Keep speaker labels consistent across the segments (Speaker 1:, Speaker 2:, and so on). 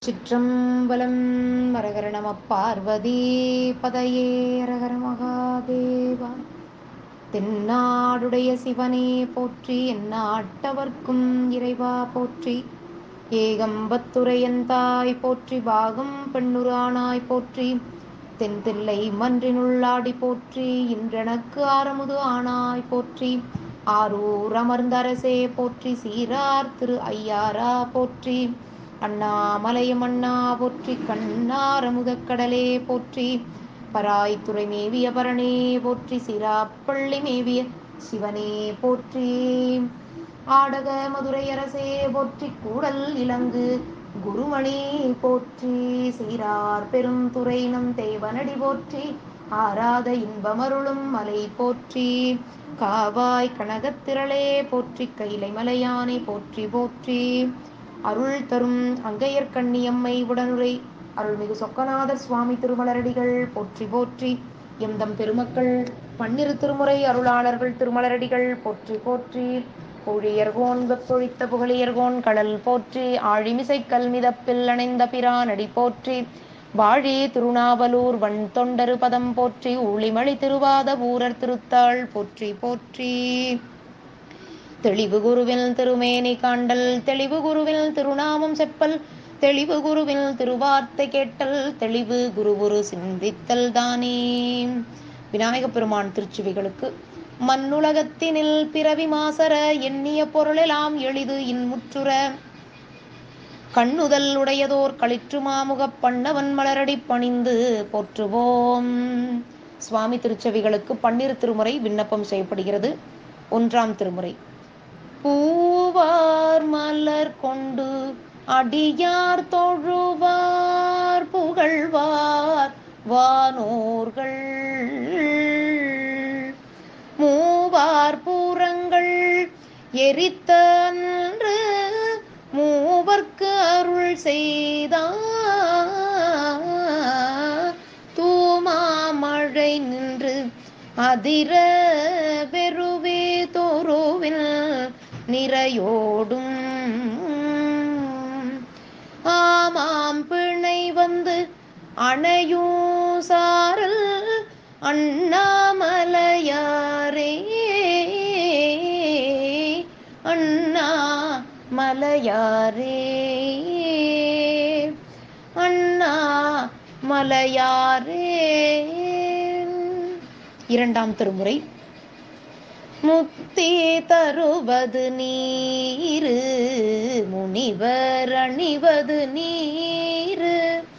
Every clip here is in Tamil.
Speaker 1: சிற்றம்பலம். ஹரஹர நம பார்வதி பதையே. ஹரஹர மகாதேவா. தென்னாடுடைய சிவனே போற்றி, எந்நாட்டவர்க்கும் இறைவா போற்றி. ஏகம்பத்துரையந்தாய் போற்றி, பாகம் பெண்ணுரு ஆனாய் போற்றி. தென்தில்லை மன்றினுள்ளாடி போற்றி, இன்றெனக்கு ஆரமுது ஆனாய் போற்றி. ஆரூர் அமர்ந்தரசே போற்றி, சீரார் திரு ஐயாரா போற்றி. அண்ணாமலையம் அண்ணா போற்றி, கண்ணாரமுதக்கடலே போற்றி. பராய்த்துறை மேவிய பரணே போற்றி, சிராப்பள்ளி மேவிய சிவனே போற்றி. ஆடக மதுரை அரசே போற்றி, கூடல் இலங்கு குருமணி போற்றி. சீரார் பெரும் துறை நம் தேவனடி போற்றி, ஆராத இன்பமருளும் மலை போற்றி. காவாய் கனகத்திரளே போற்றி, கைலை மலையானை போற்றி போற்றி. அருள் தரும் அங்கையர்கண்ணியம்மை உடனுரை அருள்மிகு சொக்கநாதர் சுவாமி திருமலரடிகள் போற்றி போற்றி. எம்தம் பெருமக்கள் பன்னிரு திருமுறை அருளாளர்கள் திருமலரடிகள் போற்றி போற்றி. பொழியர்கோன் வெப்பொழித்த புகழியர்கோன் கடல் போற்றி, ஆழிமிசை கல்மிதப்பில் அணைந்த பிரானடி போற்றி. வாழி திருநாவலூர் வன் தொண்டரு பதம் போற்றி, ஊழிமளி திருவாத ஊரர் திருத்தாள் போற்றி போற்றி. தெளிவு குருவில் திருமேனி காண்டல், தெளிவு குருவில் திருநாமம் செப்பல், தெளிவு குருவில் திருவார்த்தை கேட்டல், தெளிவு குருகுரு சிந்தித்தல் தானே. விநாயகப் பெருமான் திருச்சுவிகளுக்கு மண்ணுலகத்தினில் பிறவி மாசர, எண்ணிய பொருளெல்லாம் எளிது இன்முற்றுற. கண்ணுதல் உடையதோர் களிற்று மாமுகப் பண்ணவன் மலரடி பணிந்து போற்றுவோம். சுவாமி திருச்செவிகளுக்கு 12 திருமுறை விண்ணப்பம் செய்யப்படுகிறது. 1ஆம் திருமுறை. பூவார் மலர் கொண்டு அடியார் தொழுவார், புகழ்வார் வானோர்கள். மூவார் பூரங்கள் எரித்த அன்று, மூவர்க்கு அருள் செய்தார். தூமாமழை நின்று அதிர வெறுவே தோறுவில் நிறையோடும். ஆமாம் பிணை வந்து அணையும் சாரல், அண்ணாமலையாரே அண்ணாமலையாரே அண்ணாமலையாரே. 2ஆம் திருமுறை. முக்தி தருவது நீரு, முனிவர் அணிவது நீரு.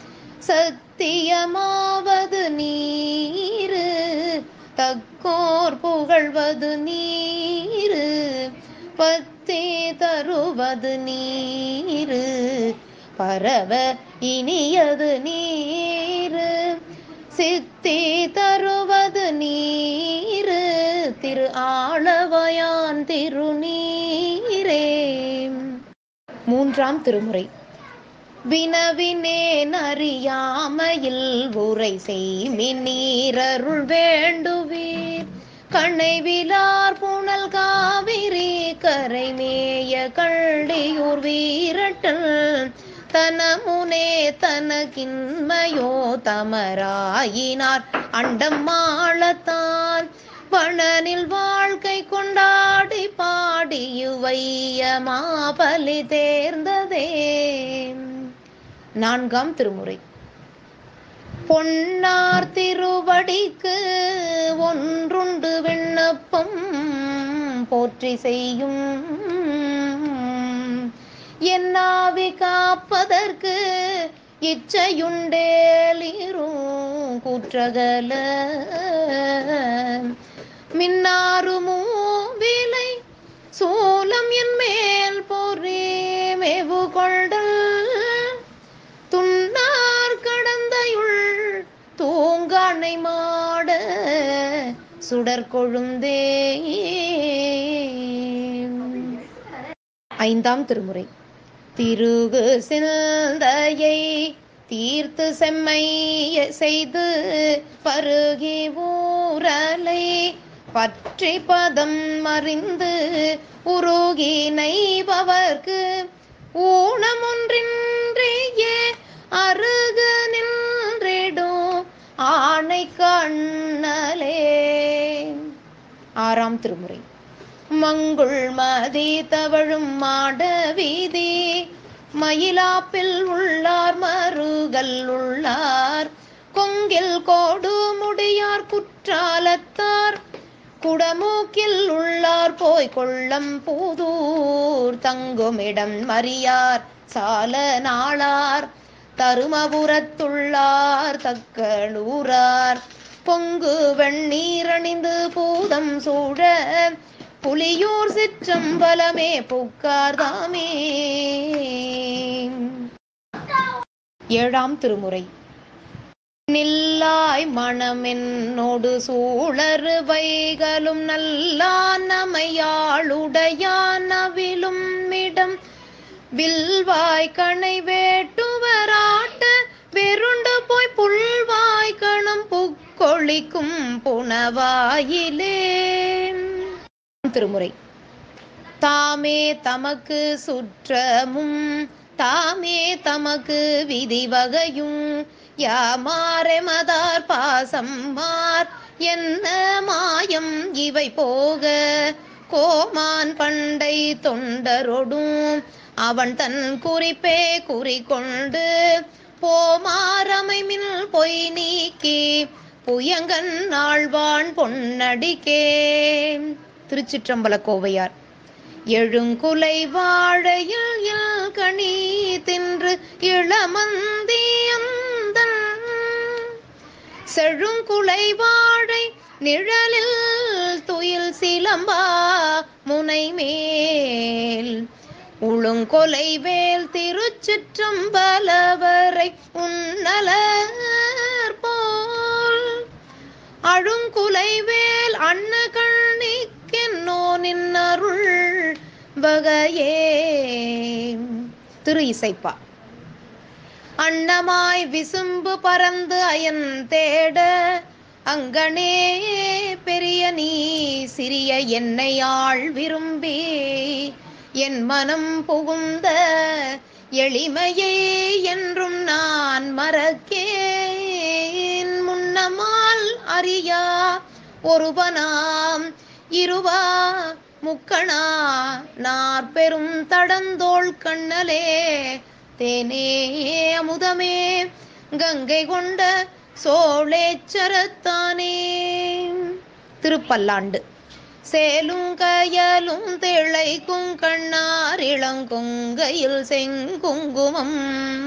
Speaker 1: சத்தியமாவது நீரு, தக்கோர் புகழ்வது நீரு. பத்தி தருவது நீரு, பரவ இனியது நீரு. சித்தி தருவது நீரு, திரு ஆளவயான் திருநீரே. 3ஆம் திருமுறை. வினவினேன் அறியாமையில் உரை செய்மின் நீரருள் வேண்டுவீர். கணைவிலார் புனல் காவிரி கரைமேய கள்ளியூர் வீரட்டல். தனமுனே தனகின்மையோ தமராயினார் அண்டம் மாளத்தான். வனனில் வாழ்க்கை கொண்டாடி பாடியுவைய மாபலி தேர்ந்ததே. 4ஆம் திருமுறை. பொன்னார் திருவடிக்கு ஒன்றுண்டு விண்ணப்பம் போற்றி செய்யும். என்னாவி காப்பதற்கு இச்சையுண்டேலிரும் கூற்றகல. மின்னாருமோ விலை சூலம் என் மேல் பொறி மேவு கொண்டல். துன்னார் கடந்தையுள் தூங்கானை மாட சுடற்கொழுந்தே. 5ஆம் திருமுறை. திருகு சிந்தையை தீர்த்து செம்மை செய்து பருகி ஊரலை பற்றி பதம் அறிந்து உருகி நைபவர்க்கு ஊனமொன்றின்றே 6ஆம் திருமுறை. மங்குள் மதி தவழும் மாட வீதி மயிலாப்பில் உள்ளார் மருகல் உள்ளார் கொங்கில் கோடு முடியார் குற்றாலத்தார் குடமூக்கில் உள்ளார் போய் கொள்ளம் பூதூர் தங்குமிடம் மறியார் சால நாளார் தருமபுரத்துள்ளார் தக்கலூரார் பொங்கு வெண்ணீரணிந்து பூதம் சூழ புலியூர் சிற்றம்பலமே புக்கார் தாமே. 7ஆம் திருமுறை. நில்லாய் மணமென்னோடு சூழறு வைகளும் நல்லான் நமையாளுடையான் அவிலும் மிடம் வில்வாய் கணை வேட்டுவராட்ட வெருண்டு போய் புல்வாய் கணம் புக்கொழிக்கும் புனவாயிலே. திருமுறை. தாமே தமக்கு சுற்றமும் தாமே தமக்கு விதி வகையும் யாமாரெமதார் பாசம்மார் என்ன மாயம் இவை போக கோமான் பண்டை தொண்டரொடும் அவன் தன் குறிப்பே குறிக்கொண்டு போமாரமைமின் பொய் நீக்கி புயங்கன் ஆழ்வான் பொன்னடிக்கே. திருச்சிற்றம்பல கோவையார். எழுங்குலை வாழையில் கனி தின்று இளமந்தியந்தன் செழுங்குலை வாழை நிழலில் துயில் சிலம்பா முனைமேல் உளுங்கொலை வேல் திருச்சிற்றம்பலவரை உன்னலர் போல் அழுங்குலை வேல் அன்ன கண்ணிக்கென்னோ நின்னருள் வகையே. திரு இசைப்பா. அன்னமாய் விசும்பு பறந்து அயன் தேட அங்கனே பெரிய நீ சிறிய என்னை ஆள் விரும்பி என் மனம் புகுந்த எளிமையை என்றும் நான் மறக்கேன். முன்னமால் அறியா ஒருவனாம் இருவா முக்கணா நாற்பெரும் தடந்தோள் கண்ணலே தேனே அமுதமே கங்கை கொண்ட சோழேச்சரத்தானே. திருப்பல்லாண்டு. சேலும் கயலும் திளைக்கும் கண்ணார் இளங்கொங்கையில் செங்குங்குமம்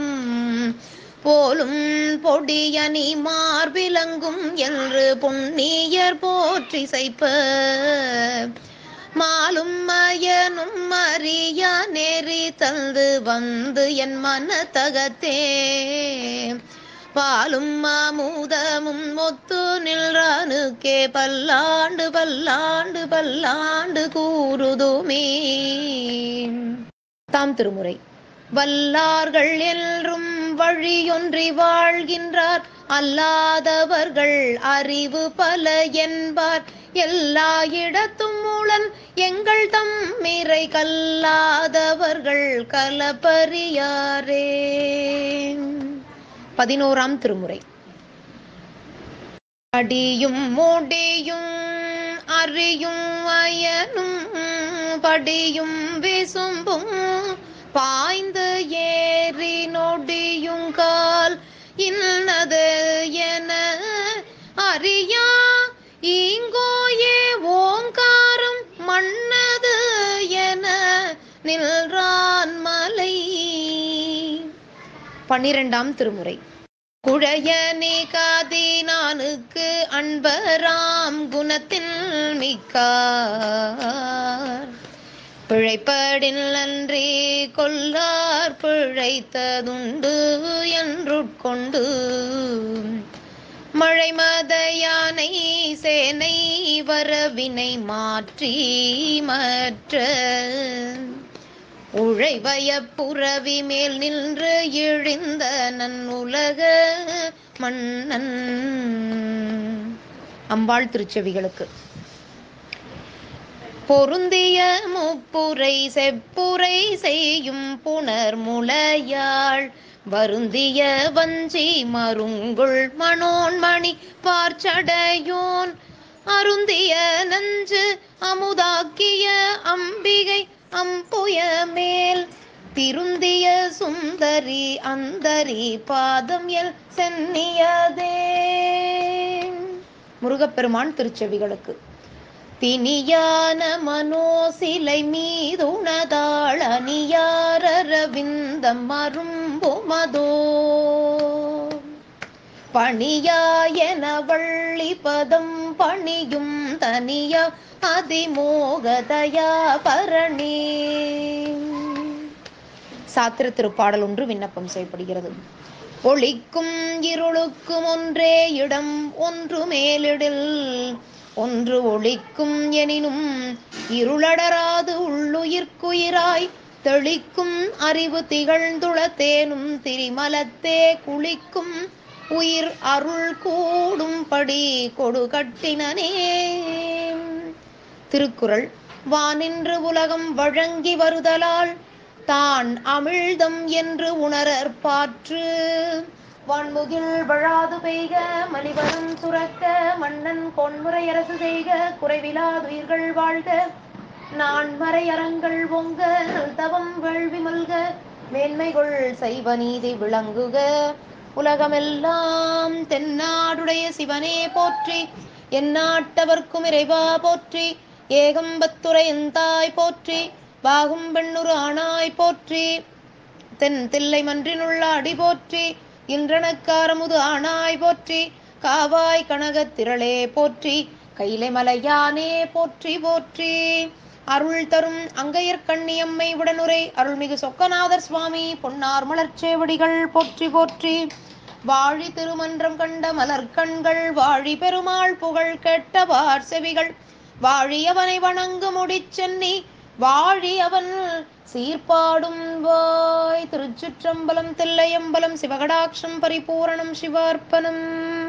Speaker 1: போலும் பொடியணி மார்பிலங்கும் என்று புண்ணியர் போற்றி சைப்ப மாலும் மயனும் அறியா நெறி தந்து வந்து என் மனத்தகத்தே பாலும் மாமுதமும் ஒத்து நில்றானுக்கே பல்லாண்டு பல்லாண்டு பல்லாண்டு கூறுதுமே. தாம் திருமுறை. வல்லார்கள் என்றும் வழியொன்றி வாழ்கின்றார் அல்லாதவர்கள் அறிவு பல என்பார் எல்லா இடத்தும் மூலன் எங்கள் தம்மிறை கல்லாதவர்கள் கலப்பரியாரே. 11ஆம் திருமுறை. அடியும் மூடியும் அறியும் அயனும் படியும் விசும்பும் பாய்ந்து ஏறி நொடியுங்கால் இன்னது என அறியா ஈங்கோயே ஓங்காரம் மன்னது என நில்றான் மலை. 12ஆம் திருமுறை. குழையனே காதினானுக்கு அன்பராம் குணத்தின் மிக்கார் பிழைப்படில் அன்றி கொல்லார் பிழைத்ததுண்டு என்றுட்கொண்டு மழை மத யானை சேனை வரவினை மாற்றி மற்ற உழைவய புறவி மேல் நின்று இழிந்த நன்னுலக மன்னன். அம்பாள் திருச்செவிகளுக்கு. பொருந்திய முப்புரை செப்புரை செய்யும் புனர் முளையாள் வருந்திய வஞ்சி மருங்குள் மனோன்மணி பார்ச்சடையோன் அருந்திய நஞ்சு அமுதாக்கிய அம்பிகை அம்புய மேல் திருந்திய சுந்தரி அந்தரி பாதம் எல் சென்னியதே. முருகப்பெருமான் திருச்செவிகளுக்கு. பிணியான மனோசிலை மீதுணதாள் அணியாரவிந்தம் அரும்புமதோ பணியாயன வள்ளி பதம் பணியும் தனியா அதிமோகதயா பரணி. சாத்திர திருப்பாடல் ஒன்று விண்ணப்பம் செய்யப்படுகிறது. ஒளிக்கும் இருளுக்கும் ஒன்றே இடம் ஒன்று மேலிடில் ஒன்று ஒளிக்கும் எனினும் இருளடராது உள்ளுயிர்க்குயிராய் தெளிக்கும் அறிவு திகழ்ந்துளத்தேனும் திரிமலத்தே குளிக்கும் உயிர் அருள் கூடும்படி கொடு கட்டினனே. திருக்குறள். வானின்று உலகம் வழங்கி வருதலால் தான் அமிழ்தம் என்று உணரற்பாற்று வான்முகில் வழாது பெய்க மலிவரும் சுரக்க மன்னன் கொன்முறை அரசு செய்க குறைவிலாதுயிர்கள் வாழ்க நான்மறை அறங்கள் ஓங்க தவம் வேள்வி மல்க மேன்மைகள் செய்வ நீதி விளங்குக உலகமெல்லாம் தென்னாடுடைய சிவனே போற்றி எந்நாட்டவர்க்கும் இறைவா போற்றி ஏகம்பத்துரை எந்தாய் போற்றி பாகும் பெண்ணுரு ஆனாய் போற்றி தென் தில்லை மன்றினுள்ள அடி போற்றி இன்றனக்காரமுது ஆனாய் போற்றி காவாய் கனகத் திரளே போற்றி கைலை மலையானே போற்றி போற்றி. அருள் தரும் அங்கையர் கண்ணியம்மை உடனுரை அருள்மிகு சொக்கநாதர் சுவாமி பொன்னார் மலர்ச்சேவடிகள் போற்றி போற்றி. வாழி திருமன்றம் கண்ட மலர்கண்கள் வாழி பெருமாள் புகழ் கெட்டவார் செவிகள் வாழியவனை வணங்கு முடிச்சென்னி வாழி அவன் சீர்பாடும் வாய். திருச்சிற்றம்பலம் தில்லையம்பலம் சிவகடாட்சம் பரிபூரணம் சிவார்ப்பணம்.